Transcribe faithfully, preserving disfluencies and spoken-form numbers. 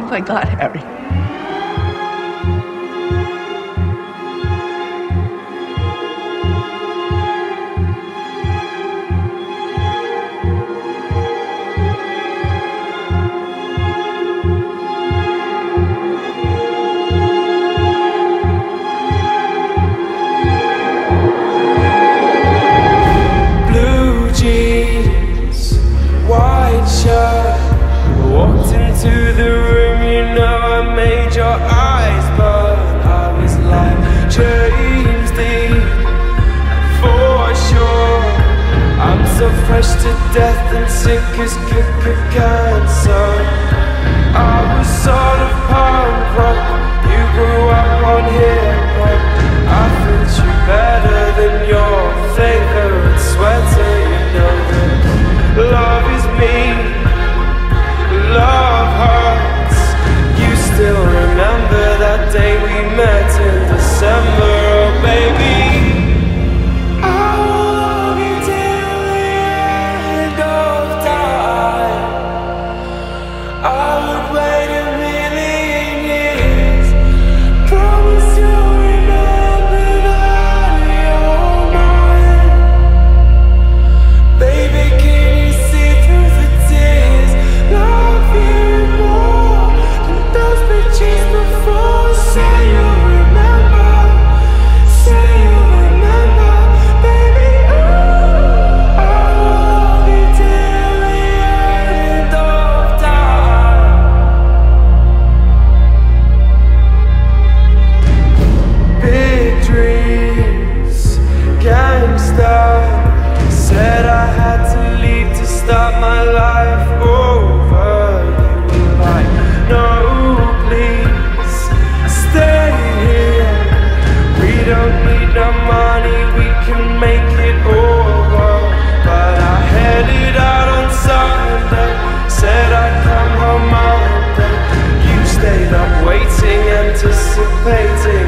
my God, Harry. Walked into the room, you know I made your eyes burn. I was like James Dean, for sure. I'm so fresh to death and sick as cancer. I was sort of punk rock, you grew up on hip hop. I fit you better than your favorite sweater. You know that love is me. Love hurts. You still remember that day we met in December, oh baby. I will love you till the end of time. I would wait a million years. Promise you'll remember that you're mine. Baby, can you see through the tears? Love you more than those bitches before. Say you'll remember, say you'll remember, baby. Ooh, I will love you till the end of time. Big dreams, gangsta. Said I had to leave to start my life over. You were like, no, please, stay here. We don't need no money, we can make it over. But I headed out on Sunday, said I'd come home Monday. You stayed up waiting, anticipating.